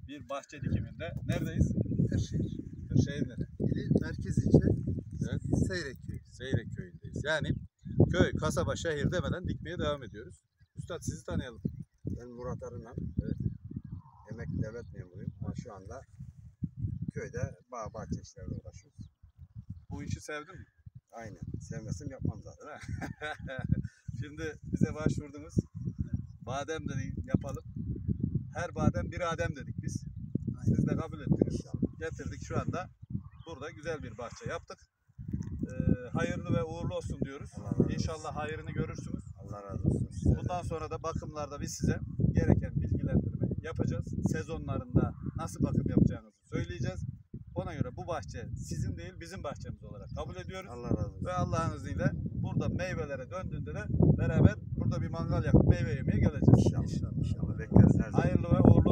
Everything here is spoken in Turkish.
bir bahçe dikiminde. Neredeyiz? Kırşehir. Kırşehir nere? İli merkez ilçe. Evet. Seyrek köyü. Seyrek köyündeyiz. Yani köy, kasaba, şehir demeden dikmeye devam ediyoruz. Üstad sizi tanıyalım. Ben Murat Arınan. Evet. Emekli devlet memuruyum ama şu anda köyde bağ bahçe işleriyle uğraşıyoruz. Bu işi sevdin mi? Aynen. Sevmesem yapmam zaten. Şimdi bize başvurdunuz. Badem dedi yapalım. Her badem bir adem dedik biz. Siz de kabul ettiniz. Getirdik şu anda. Burada güzel bir bahçe yaptık. Hayırlı ve uğurlu olsun diyoruz. Allah razı olsun. İnşallah hayrını görürsünüz. Allah razı olsun. Size Bundan sonra da bakımlarda biz size gereken bilgilendirmeyi yapacağız. Sezonlarında nasıl bakım yapacağınızı söyleyeceğiz. Ona göre bu bahçe sizin değil bizim bahçemiz olarak kabul ediyoruz. Allah razı olsun. Ve Allah'ın izniyle burada meyvelere döndüğünde de beraber burada bir mangal yakıp meyve yemeye geleceğiz. İnşallah. İnşallah bekleriz her zaman. Hayırlı ve uğurlu